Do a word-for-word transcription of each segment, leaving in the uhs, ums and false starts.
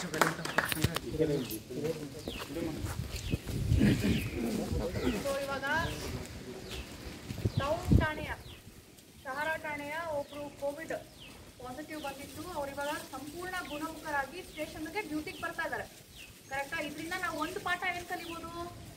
ಇವಾಗ ಟೌನ್ ಠಾಣೆಯ ಶಹರ ಠಾಣೆಯ ಒಬ್ಬರು ಕೋವಿಡ್ ಪಾಸಿಟಿವ್ ಬಂದಿತ್ತು. ಅವ್ರು ಇವಾಗ ಸಂಪೂರ್ಣ ಗುಣಮುಖರಾಗಿ ಸ್ಟೇಷನ್ಗೆ ಡ್ಯೂಟಿಗೆ ಬರ್ತಾ ಇದ್ದಾರೆ. ಕರೆಕ್ಟಾ? ಇದರಿಂದ ನಾವು ಒಂದು ಪಾಠ ಏನು ಕಲಿಬೋದು?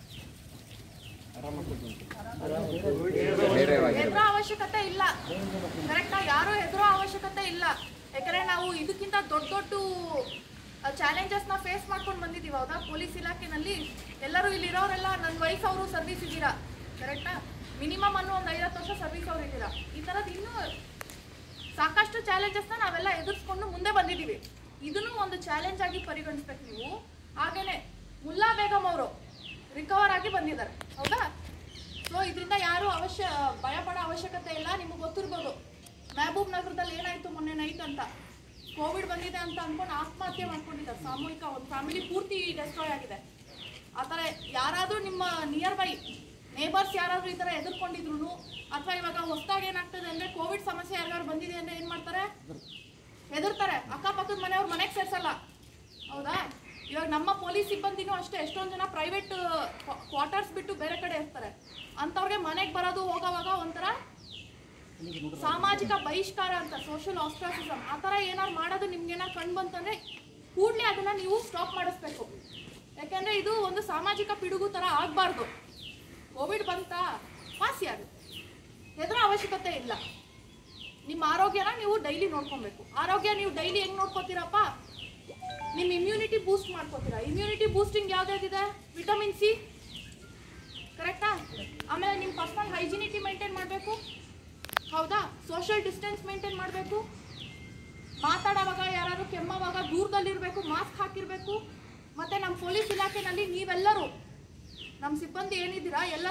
ಹೆದರೋ ಅವಶ್ಯಕತೆ ಇಲ್ಲ. ಕರೆಕ್ಟಾ? ಯಾರು ಹೆದರೋ ಅವಶ್ಯಕತೆ ಇಲ್ಲ. ಯಾಕಂದ್ರೆ ನಾವು ಇದಕ್ಕಿಂತ ದೊಡ್ಡ ದೊಡ್ಡ ಚಾಲೆಂಜಸ್ನ ಫೇಸ್ ಮಾಡ್ಕೊಂಡು ಬಂದಿದ್ದೀವಿ. ಹೌದಾ? ಪೊಲೀಸ್ ಇಲಾಖೆನಲ್ಲಿ ಎಲ್ಲರೂ ಇಲ್ಲಿರೋರೆಲ್ಲ ನನ್ನ ವಯಸ್ಸವರು ಸರ್ವಿಸ್ ಇದ್ದೀರಾ. ಕರೆಕ್ಟಾ? ಮಿನಿಮಮ್ ಅನ್ನೋ ಒಂದು ಐವತ್ತು ವರ್ಷ ಸರ್ವಿಸ್ ಅವ್ರು ಇದ್ದೀರಾ. ಈ ಥರದ್ದು ಇನ್ನೂ ಸಾಕಷ್ಟು ಚಾಲೆಂಜಸ್ನ ನಾವೆಲ್ಲ ಎದುರಿಸ್ಕೊಂಡು ಮುಂದೆ ಬಂದಿದ್ದೀವಿ. ಇದನ್ನು ಒಂದು ಚಾಲೆಂಜ್ ಆಗಿ ಪರಿಗಣಿಸ್ಬೇಕು ನೀವು. ಹಾಗೇನೆ ಮುಲ್ಲಾ ಬೇಗಂ ಅವರು ರಿಕವರ್ ಆಗಿ ಬಂದಿದ್ದಾರೆ. ಹೌದಾ? ಸೊ ಇದರಿಂದ ಯಾರು ಅವಶ್ಯ ಭಯ ಪಡೋ ಅವಶ್ಯಕತೆ ಇಲ್ಲ. ನಿಮಗೆ ಗೊತ್ತಿರ್ಬೋದು ಮೆಹಬೂಬ್ ನಗರದಲ್ಲಿ ಏನಾಯಿತು ಮೊನ್ನೆ ನೈಟ್ ಅಂತ. ಕೋವಿಡ್ ಬಂದಿದೆ ಅಂತ ಅಂದ್ಕೊಂಡು ಆತ್ಮಹತ್ಯೆ ಮಾಡ್ಕೊಂಡಿದ್ದಾರೆ. ಸಾಮೂಹಿಕ ಒಂದು ಫ್ಯಾಮಿಲಿ ಪೂರ್ತಿ ಡೆಸ್ಟ್ರಾಯ್ ಆಗಿದೆ. ಆ ಥರ ಯಾರಾದರೂ ನಿಮ್ಮ ನಿಯರ್ ಬೈ ನೇಬರ್ಸ್ ಯಾರಾದರೂ ಈ ಥರ ಎದುರ್ಕೊಂಡಿದ್ರು, ಅಥವಾ ಇವಾಗ ಹೊಸದಾಗಿ ಏನಾಗ್ತದೆ ಅಂದರೆ ಕೋವಿಡ್ ಸಮಸ್ಯೆ ಯಾರಿಗಾರು ಬಂದಿದೆ ಅಂದರೆ ಏನು ಮಾಡ್ತಾರೆ? ಹೆದರ್ತಾರೆ. ಅಕ್ಕಪಕ್ಕದ ಮನೆಯವ್ರು ಮನೆಗೆ ಸೇರಿಸಲ್ಲ. ಹೌದಾ? ಇವಾಗ ನಮ್ಮ ಪೊಲೀಸ್ ಸಿಬ್ಬಂದಿನೂ ಅಷ್ಟೇ, ಎಷ್ಟೊಂದು ಜನ ಪ್ರೈವೇಟ್ ಕ್ವಾರ್ಟರ್ಸ್ ಬಿಟ್ಟು ಬೇರೆ ಕಡೆ ಇರ್ತಾರೆ. ಅಂಥವ್ರಿಗೆ ಮನೆಗೆ ಬರೋದು ಹೋಗೋವಾಗ ಒಂಥರ ಸಾಮಾಜಿಕ ಬಹಿಷ್ಕಾರ ಅಂತ, ಸೋಷಿಯಲ್ ಆಸ್ಟ್ರಾಸಿಸಮ್, ಆ ಥರ ಏನಾರು ಮಾಡೋದು ನಿಮ್ಗೇನಾರು ಕಂಡು ಬಂತಂದರೆ ಕೂಡಲೇ ಅದನ್ನು ನೀವು ಸ್ಟಾಪ್ ಮಾಡಿಸ್ಬೇಕು. ಯಾಕೆಂದರೆ ಇದು ಒಂದು ಸಾಮಾಜಿಕ ಪಿಡುಗು ಥರ ಆಗಬಾರ್ದು. ಕೋವಿಡ್ ಬಂತಾ ವಾಸಿ ಆಗುತ್ತೆ, ಹೆದರೋ ಅವಶ್ಯಕತೆ ಇಲ್ಲ. ನಿಮ್ಮ ಆರೋಗ್ಯನ ನೀವು ಡೈಲಿ ನೋಡ್ಕೊಬೇಕು. ಆರೋಗ್ಯ ನೀವು ಡೈಲಿ ಹೆಂಗೆ ನೋಡ್ಕೋತೀರಪ್ಪ? ನಿಮ್ಮ ಇಮ್ಯುನಿಟಿ ಬೂಸ್ಟ್ ಮಾಡ್ಕೋತೀರಾ. ಇಮ್ಯುನಿಟಿ ಬೂಸ್ಟಿಂಗ್ ಯಾವುದಾಗಿದೆ? Vitamin C. ಕರೆಕ್ಟಾ? ಆಮೇಲೆ ನಿಮ್ಮ ಪರ್ಸನಲ್ ಹೈಜಿನಿಟಿ ಮೇಂಟೈನ್ ಮಾಡಬೇಕು. ಹೌದಾ? ಸೋಷಿಯಲ್ ಡಿಸ್ಟೆನ್ಸ್ ಮೇಂಟೈನ್ ಮಾಡಬೇಕು. ಮಾತಾಡೋವಾಗ ಯಾರಾದರೂ ಕೆಮ್ಮೋವಾಗ ದೂರದಲ್ಲಿರಬೇಕು, ಮಾಸ್ಕ್ ಹಾಕಿರಬೇಕು. ಮತ್ತು ನಮ್ಮ ಪೊಲೀಸ್ ಇಲಾಖೆಯಲ್ಲಿ ನೀವೆಲ್ಲರೂ ನಮ್ಮ ಸಿಬ್ಬಂದಿ ಏನಿದ್ದೀರಾ ಎಲ್ಲ